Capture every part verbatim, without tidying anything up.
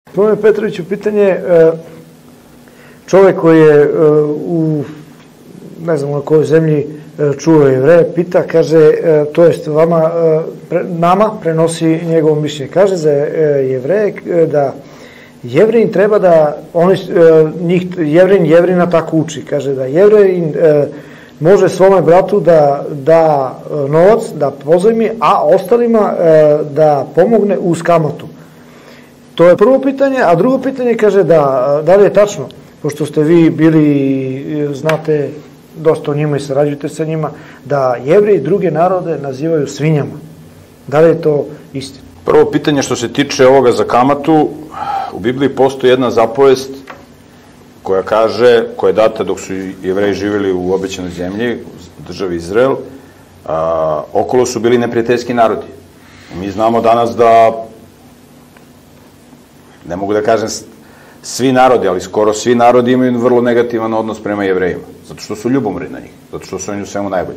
Gospodine Petroviću, pitanje, čovjek koji je u, ne znam na kojoj zemlji čuo Jevreje, pita, kaže, to jest vama, nama prenosi njegovo mišljenje. Kaže za Jevreje da Jevrin treba da, oni, njih, Jevrin Jevrina tako uči, kaže da Jevrin može svome bratu da da novac, da pozajmi, a ostalima da pomogne uz kamatu. To je prvo pitanje, a drugo pitanje kaže da, da li je tačno, pošto ste vi bili, znate dosta o njima i sarađujete sa njima, da Jevreji i druge narode nazivaju svinjama. Da li je to istina? Prvo pitanje što se tiče ovoga za kamatu, u Bibliji postoji jedna zapovest koja kaže, koja je data dok su Jevreji živjeli u obećanoj zemlji, u državi Izrael, a, okolo su bili neprijateljski narodi. I mi znamo danas da, ne mogu da kažem svi narodi, ali skoro svi narodi imaju vrlo negativan odnos prema Jevrejima, zato što su ljubomorni na njih, zato što su oni u svemu najbolji.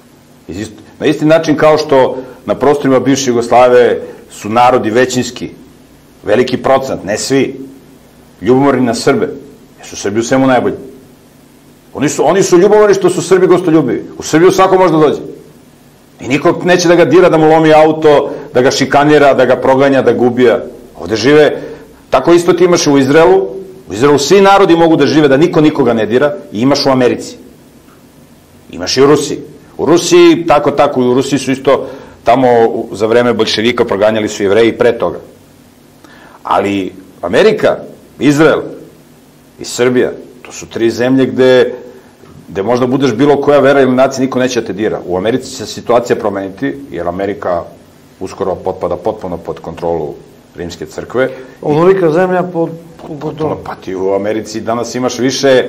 Na isti način kao što na prostorima bivše Jugoslave su narodi većinski, veliki procent, ne svi, ljubomorni na Srbe, jer su Srbi u svemu najbolji. Oni su, oni su ljubomorni što su Srbi gostoljubivi. U Srbiju svako može da dođe. I niko neće da ga dira, da mu lomi auto, da ga šikanira, da ga proganja, da ga ubija. Ovde žive, tako isto ti imaš u Izraelu, u Izraelu svi narodi mogu da žive, da niko nikoga ne dira, i imaš u Americi. Imaš i u Rusiji. U Rusiji, tako, tako, i u Rusiji su isto, tamo za vreme boljševika proganjali su Jevreji pre toga. Ali Amerika, Izrael i Srbija, to su tri zemlje gde, gde možda budeš bilo koja vera ili nacija, niko neće da te dira. U Americi će se situacija promeniti, jer Amerika uskoro potpada potpuno pod kontrolu Rimske crkve. Onolika zemlja pod... Pa ti u Americi danas imaš više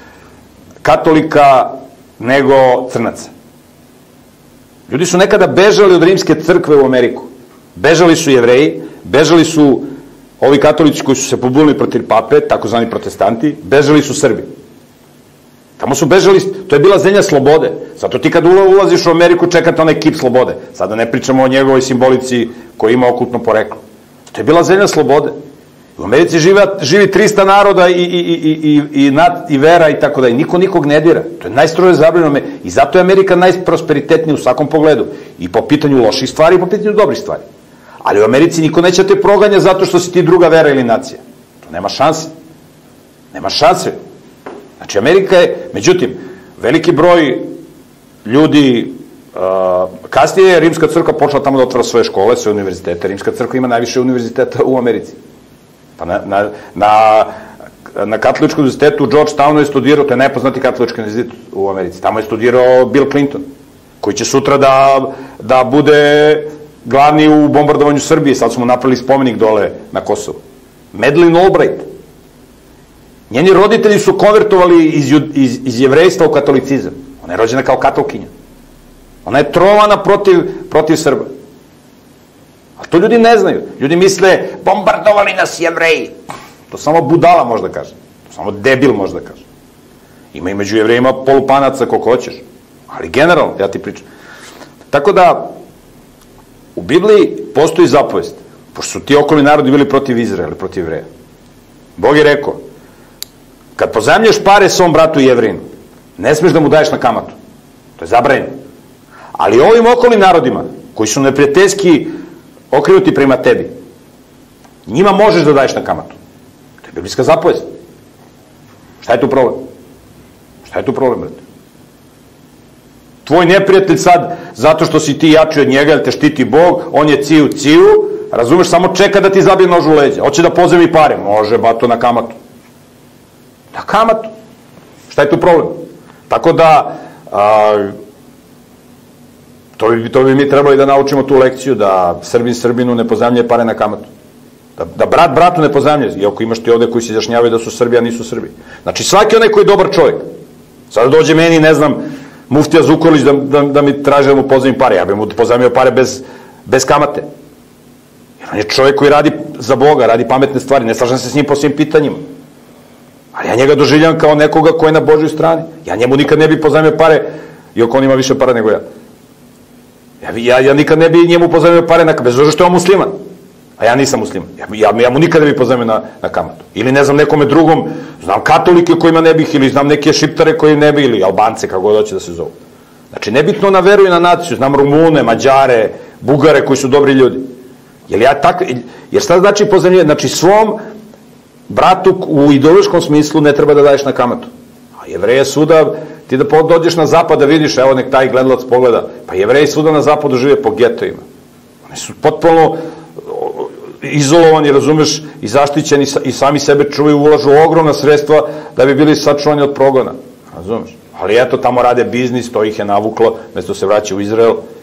katolika nego crnaca. Ljudi su nekada bežali od Rimske crkve u Ameriku. Bežali su Jevreji, bežali su ovi katolici koji su se pobunili protiv pape, takozvani protestanti, bežali su Srbi. Tamo su bežali, to je bila zemlja slobode. Zato ti kad ulaziš u Ameriku čekate onaj kip slobode. Sada ne pričamo o njegovoj simbolici koja ima okultno poreklo. To je bila zemlja slobode. U Americi živi, živi trista naroda i, i, i, i, i, i vera i tako da. I niko nikog ne dira. To je najstrože zabranjeno. I zato je Amerika najprosperitetnija u svakom pogledu. I po pitanju loših stvari i po pitanju dobrih stvari. Ali u Americi niko neće te proganja zato što si ti druga vera ili nacija. To nema šanse. Nema šanse. Znači, Amerika je, međutim, veliki broj ljudi, uh, kasnije je Rimska crkva počela tamo da otvara svoje škole, svoje univerzitete. Rimska crkva ima najviše univerziteta u Americi. Pa na, na, na, na katoličkom univerzitetu u Georgetownu je studirao, to je najpoznati katolički univerzitet u Americi. Tamo je studirao Bill Clinton, koji će sutra da, da bude glavni u bombardovanju Srbije. Sad smo napravili spomenik dole na Kosovu. Madeleine Albright. Njeni roditelji su konvertovali iz, iz, iz jevrejstva u katolicizam. Ona je rođena kao katolkinja. Ona je trovana protiv, protiv Srba. A to ljudi ne znaju. Ljudi misle, bombardovali nas Jevreji. To samo budala može da kaže. To samo debil može da kaže. Ima i među Jevrejima polupanaca koliko hoćeš. Ali generalno, ja ti pričam. Tako da, u Bibliji postoji zapovest. Pošto su ti okolni narodi bili protiv Izraela, protiv Jevreja. Bog je rekao, kad pozajmljuješ pare svom bratu Jevrinu, ne smiješ da mu daješ na kamatu. To je zabranjeno. Ali ovim okolnim narodima, koji su neprijateljski okrenuti prema tebi, njima možeš da daješ na kamatu. To je biblijska zapovest. Šta je tu problem? Šta je tu problem, brate? Tvoj neprijatelj sad, zato što si ti jači od njega, jer te štiti Bog, on je ciju ciju, razumeš, samo čeka da ti zabije nož u leđa. Hoće da pozajmi pare. Može, bato, na kamatu. Na kamatu. Šta je tu problem? Tako da, a, to, bi, to bi mi trebali da naučimo tu lekciju, da Srbin Srbinu ne pozajmljuje pare na kamatu. Da, da brat bratu ne pozajmljuje, iako imaš ti ovde koji se izjašnjavaju da su Srbi, a nisu Srbi. Znači, svaki onaj koji je dobar čovjek, sada dođe meni, ne znam, muftija Zukorlić da, da, da mi traže da mu pozajmim pare, ja bih mu pozajmio pare bez, bez kamate. Jer on je čovjek koji radi za Boga, radi pametne stvari, ne slažem se s njim po svim pitanjima. Ali ja njega doživljam kao nekoga ko je na Božjoj strani. Ja njemu nikad ne bih pozajmio pare, iako on ima više para nego ja. Ja, ja, ja nikad ne bih njemu pozajmio pare, na, bez obzira što je on musliman. a ja nisam musliman. Ja, ja mu nikada ne bih pozajmio na, na kamatu. Ili ne znam nekome drugom, znam katolike kojima ne bih, ili znam neke šiptare koji ne bih, ili Albance, kako god hoće da se zovu. Znači, nebitno na veru i na naciju, znam Rumune, Mađare, Bugare koji su dobri ljudi. Jer, ja tak, jer šta znači pozajmljivanje? Znači, svom bratu u ideološkom smislu ne treba da daješ na kamatu. A Jevreje svuda, ti da dođeš na zapad da vidiš, evo nek taj gledalac pogleda, pa Jevreji svuda na zapadu žive po getovima. Oni su potpuno izolovani, razumeš, i zaštićeni i sami sebe čuvaju, ulažu ogromna sredstva da bi bili sačuvani od progona. Razumeš? Ali eto, tamo rade biznis, to ih je navuklo, mesto se vraća u Izrael.